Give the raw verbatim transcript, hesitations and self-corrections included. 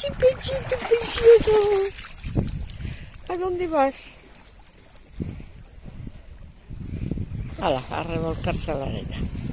pechito precioso! ¿A dónde vas? Hala, a revolcarse a la arena.